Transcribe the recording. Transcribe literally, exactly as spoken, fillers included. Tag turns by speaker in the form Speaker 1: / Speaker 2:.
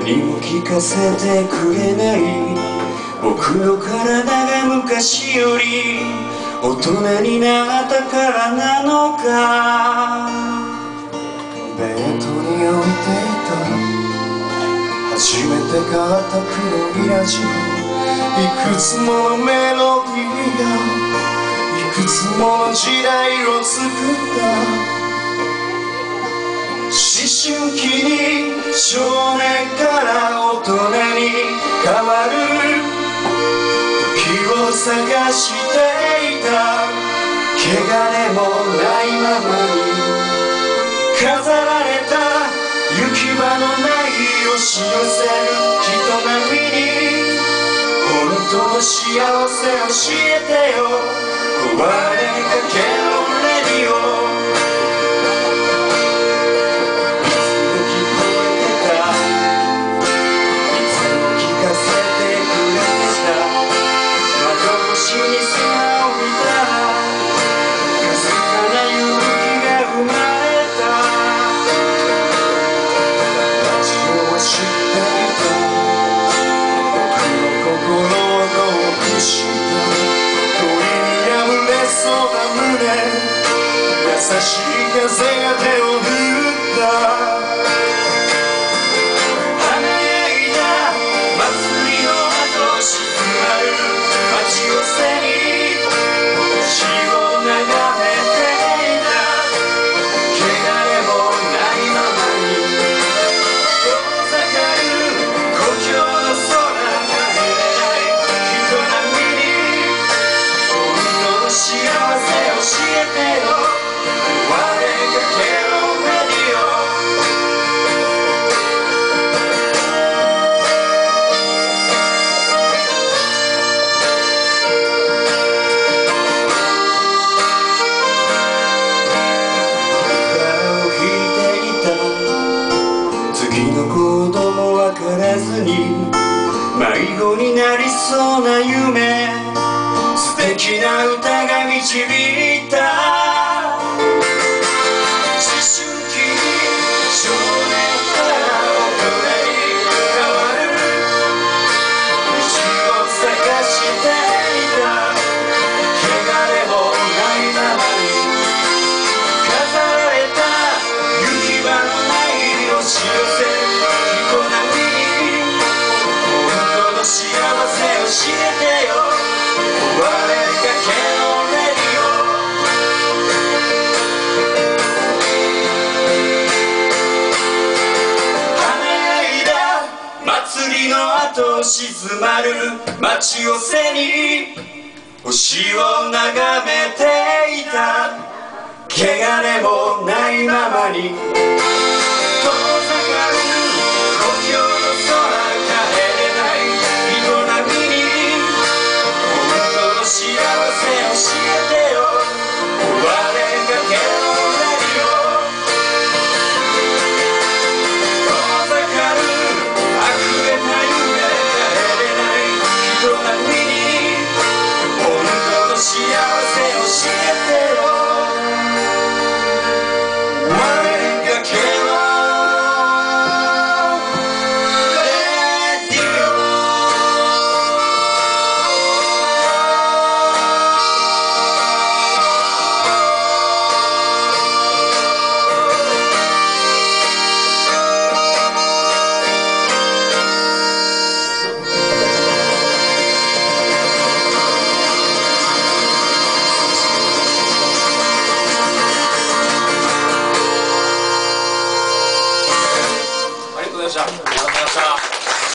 Speaker 1: にも聞かせてくれない僕の体が昔より大人になったからなのか。ベッドに置いていた初めて買った黒いラジオ、いくつものメロディーがいくつもの時代を作った。思春期に少年から大人に変わる時を探していた。汚れもないままに飾られた行き場のない押し寄せる人波に本当の幸せ教えてよ、壊れかけのレディオ。優しい風が手を振った。華やいだ祭りの後静まる街を背に星を眺めていた。汚れもないままに遠ざかる故郷の空が見えない人波に本当の幸せ教えてよ。子供わからずに迷子になりそうな夢、素敵な歌が導いた。思春期に少年から大人に変わる道を探していた。汚れもないままに飾られた行き場のない押し寄せる幸せ教えてよ、壊れかけのレディオ。華やいだ祭りの後静まる街を背に星を眺めていた。汚れもないままに遠ざかる故郷の空幸せ教えて